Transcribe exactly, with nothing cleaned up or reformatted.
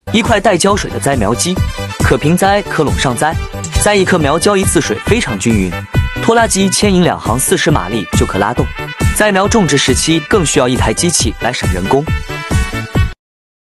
一块带浇水的栽苗机，可平栽可垄上栽，栽一棵苗浇一次水非常均匀。拖拉机牵引两行四十马力就可拉动。栽苗种植时期更需要一台机器来省人工。